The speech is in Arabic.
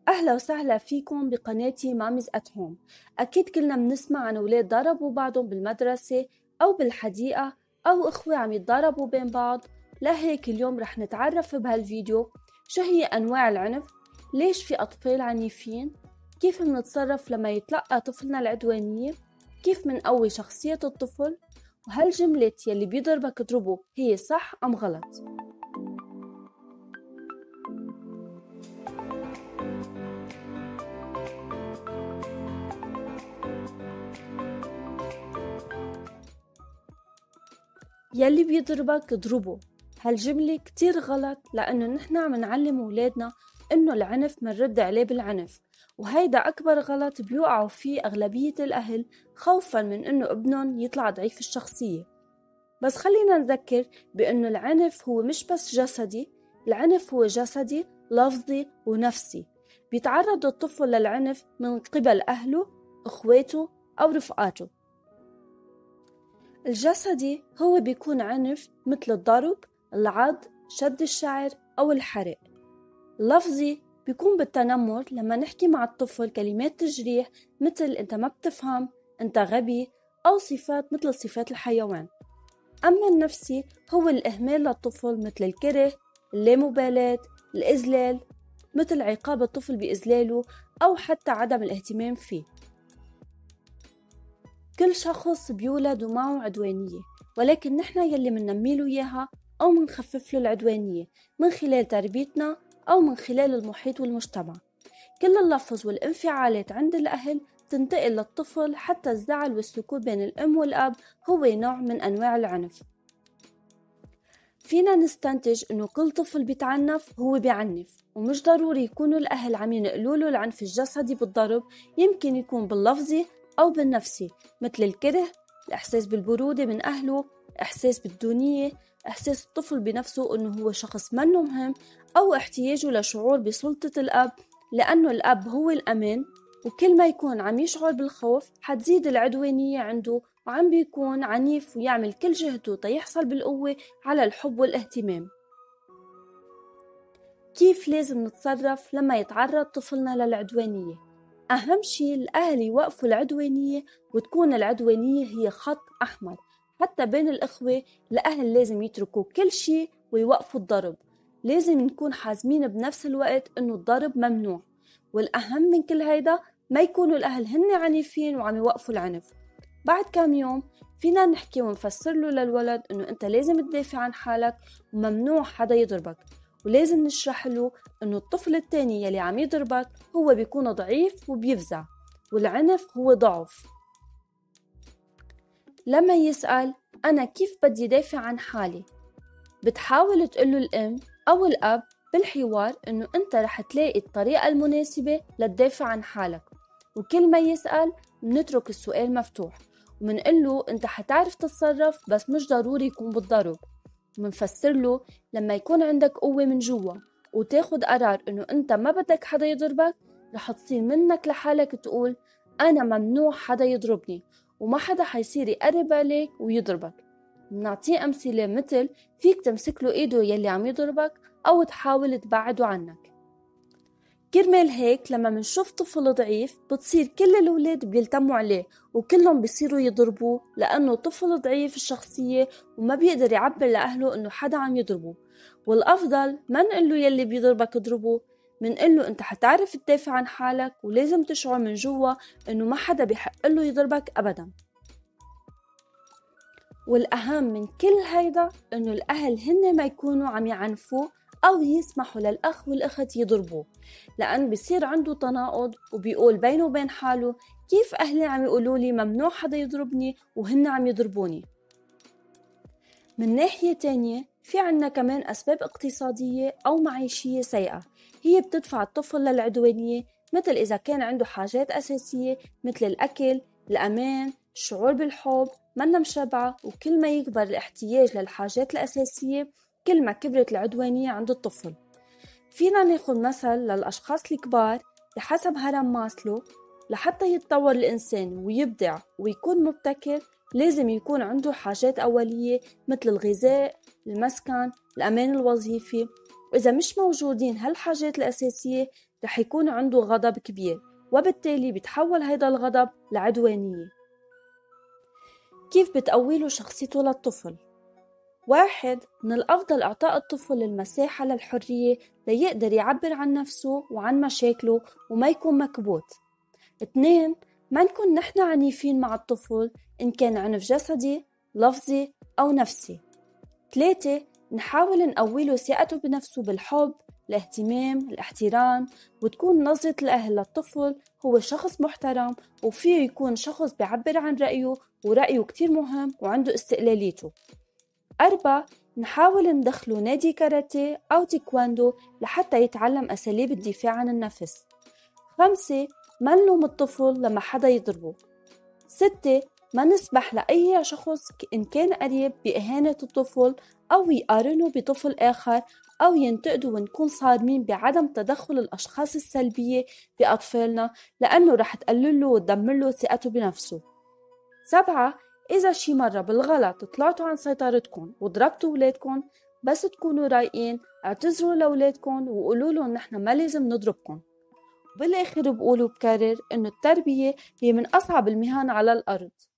أهلا وسهلا فيكم بقناتي ماميز أت هوم. أكيد كلنا بنسمع عن أولاد ضربوا بعضهم بالمدرسة أو بالحديقة أو إخوة عم يتضاربوا بين بعض. لهيك اليوم رح نتعرف بهالفيديو شو هي أنواع العنف، ليش في أطفال عنيفين، كيف منتصرف لما يتلقى طفلنا العدوانية، كيف منقوي شخصية الطفل، وهل جملة يلي بيضربك اضربه هي صح أم غلط. يلي بيضربك اضربه، هالجملة كتير غلط، لأنه نحن عم نعلم أولادنا إنه العنف منرد عليه بالعنف، وهيدا أكبر غلط بيوقعوا فيه أغلبية الأهل خوفاً من إنه ابنهم يطلع ضعيف الشخصية. بس خلينا نذكر بإنه العنف هو مش بس جسدي، العنف هو جسدي، لفظي ونفسي. بيتعرض الطفل للعنف من قبل أهله، إخواته أو رفقاته. الجسدي هو بيكون عنف مثل الضرب، العض، شد الشعر أو الحرق. اللفظي بيكون بالتنمر لما نحكي مع الطفل كلمات تجريح مثل أنت ما بتفهم، أنت غبي، أو صفات مثل صفات الحيوان. أما النفسي هو الإهمال للطفل مثل الكره، اللامبالاة، الإذلال مثل عقاب الطفل بإذلاله أو حتى عدم الاهتمام فيه. كل شخص بيولد ومعه عدوانية، ولكن نحن يلي مننميله إياها أو منخفف له العدوانية من خلال تربيتنا أو من خلال المحيط والمجتمع. كل اللفظ والانفعالات عند الأهل تنتقل للطفل، حتى الزعل والسكوت بين الأم والأب هو نوع من أنواع العنف. فينا نستنتج إنه كل طفل بيتعنف هو بيعنف، ومش ضروري يكونوا الأهل عم ينقلوا له العنف الجسدي بالضرب، يمكن يكون باللفظي أو بالنفسي مثل الكره، الإحساس بالبرودة من أهله، إحساس بالدونية، إحساس الطفل بنفسه إنه هو شخص منه مهم، أو احتياجه لشعور بسلطة الأب، لأنه الأب هو الأمان، وكل ما يكون عم يشعر بالخوف حتزيد العدوانية عنده، وعم بيكون عنيف ويعمل كل جهده تيحصل بالقوة على الحب والاهتمام. كيف لازم نتصرف لما يتعرض طفلنا للعدوانية؟ أهم شيء الأهل يوقفوا العدوانية، وتكون العدوانية هي خط أحمر. حتى بين الإخوة الأهل لازم يتركوا كل شيء ويوقفوا الضرب. لازم نكون حازمين بنفس الوقت إنه الضرب ممنوع، والأهم من كل هيدا ما يكونوا الأهل هن عنيفين وعم يوقفوا العنف. بعد كام يوم فينا نحكي ونفسر له للولد إنه أنت لازم تدافع عن حالك وممنوع حدا يضربك، ولازم نشرح له إنه الطفل التاني يلي عم يضربك هو بيكون ضعيف وبيفزع، والعنف هو ضعف. لما يسأل أنا كيف بدي دافع عن حالي، بتحاول تقوله الأم أو الأب بالحوار إنه أنت رح تلاقي الطريقة المناسبة لتدافع عن حالك، وكل ما يسأل منترك السؤال مفتوح، ومنقله أنت حتعرف تتصرف بس مش ضروري يكون بالضرب. ومنفسر له لما يكون عندك قوة من جوا وتاخد قرار إنه أنت ما بدك حدا يضربك، رح تصير منك لحالك تقول أنا ممنوع حدا يضربني، وما حدا حيصير يقرب عليك ويضربك. بنعطيه أمثلة مثل فيك تمسك له إيده يلي عم يضربك أو تحاول تبعده عنك. كرمال هيك لما منشوف طفل ضعيف بتصير كل الأولاد بيلتموا عليه وكلهم بيصيروا يضربوه، لأنه طفل ضعيف الشخصية وما بيقدر يعبر لأهله إنه حدا عم يضربه. والأفضل ما نقله يلي بيضربك اضربه، منقله أنت حتعرف تدافع عن حالك، ولازم تشعر من جوا إنه ما حدا بيحق له يضربك أبدا. والأهم من كل هيدا إنه الأهل هن ما يكونوا عم يعنفوه أو يسمحوا للأخ والأخت يضربوه، لأن بيصير عنده تناقض وبيقول بينه وبين حاله كيف أهلي عم يقولوا لي ممنوع حدا يضربني وهن عم يضربوني. من ناحية تانية في عنا كمان أسباب اقتصادية أو معيشية سيئة هي بتدفع الطفل للعدوانية، مثل إذا كان عنده حاجات أساسية مثل الأكل، الأمان، الشعور بالحب، منا مشبعة. وكل ما يكبر الاحتياج للحاجات الأساسية كل ما كبرت العدوانية عند الطفل. فينا ناخد مثل للأشخاص الكبار بحسب هرم ماسلو، لحتى يتطور الإنسان ويبدع ويكون مبتكر لازم يكون عنده حاجات أولية مثل الغذاء، المسكن، الأمان الوظيفي، وإذا مش موجودين هالحاجات الأساسية رح يكون عنده غضب كبير، وبالتالي بيتحول هيدا الغضب لعدوانية. كيف بتقويله شخصيته للطفل؟ 1. من الأفضل إعطاء الطفل المساحة للحرية ليقدر يعبر عن نفسه وعن مشاكله وما يكون مكبوت. 2. ما نكون نحن عنيفين مع الطفل إن كان عنف جسدي، لفظي أو نفسي. 3. نحاول نقويله ثقته بنفسه بالحب، الاهتمام، الاحترام، وتكون نظرة الأهل للطفل هو شخص محترم وفيه يكون شخص بيعبر عن رأيه ورأيه كتير مهم وعنده استقلاليته. 4. نحاول ندخله نادي كاراتيه أو تيكواندو لحتى يتعلم أساليب الدفاع عن النفس. 5. ما نلوم الطفل لما حدا يضربه. 6. ما نسمح لأي شخص إن كان قريب بإهانة الطفل أو يقارنه بطفل آخر أو ينتقده، ونكون صارمين بعدم تدخل الأشخاص السلبية بأطفالنا لأنه رح تقلله وتدمر له ثقته بنفسه. 7. إذا شي مرة بالغلط طلعتوا عن سيطرتكم وضربتوا ولادكم، بس تكونوا رايقين اعتذروا لأولادكم وقولوا لهم نحن ما لازم نضربكم. بالآخر بقول وبكرر إنه التربية هي من أصعب المهن على الأرض.